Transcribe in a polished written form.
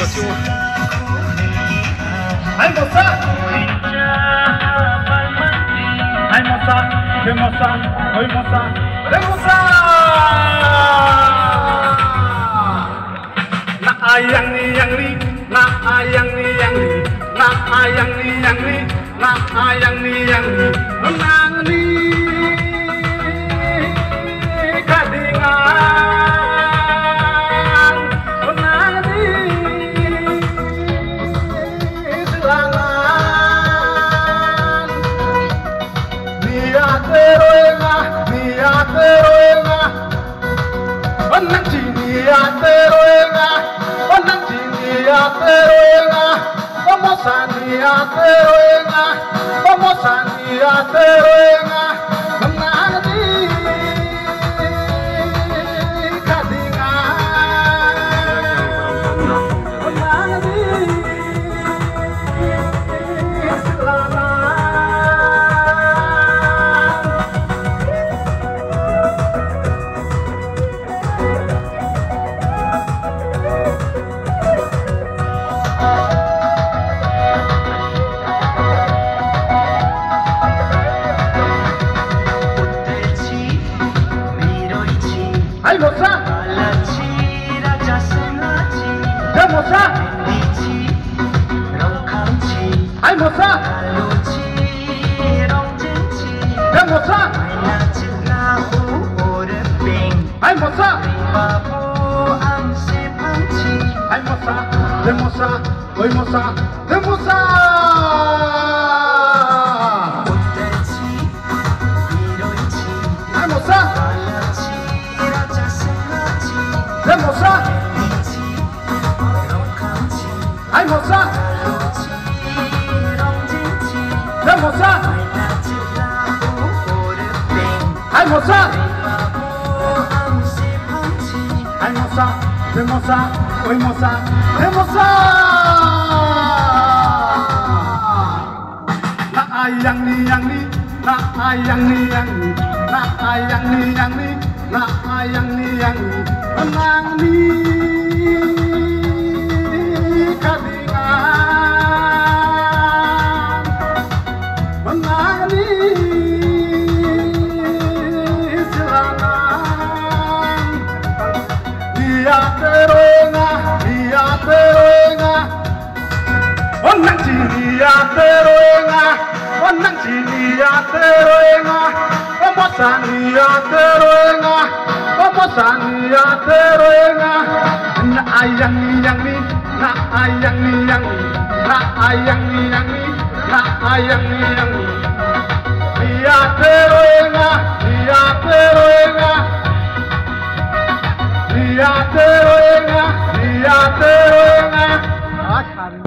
situation. Hai Mosa, de Mosa, oi Mosa, de Mosa. Nak ayang ni yang ni, nak ayang ni yang ni, nak ayang ni yang ni, nak ayang ni yang ni, menang ni kadingan, menang ni selangan, niat teroengah, menang si niat teroengah, menang si niat teroengah, pemosan niat teroengah, pemosan niat teroengah, menang di Hai Mosa, de Mosa, hai Mosa, de Mosa, hai Mosa, hai Mosa, de Mosa, oi Mosa, de Mosa. Hai Mosa. De Mosa, hai Mosa, de Mosa, hai Mosa, hai Mosa, de Mosa, oi Mosa, de Mosa. Nak ayang ni yang ni, nak ayang ni yang ni, nak ayang ni yang ni, nak ayang ni yang ni, menang ni kadingan, menang ni selangan, niat teroengah, menang si niat teroengah, menang si niat teroengah, pemosan niat teroengah, pemosan niat teroengah, nak ayang ni yang ni, nak ayang ni yang ni, nak ayang ni yang ni, nak ayang ni yang ni, niat teroengah, niat teroengah, niat teroengah, niat teroengah.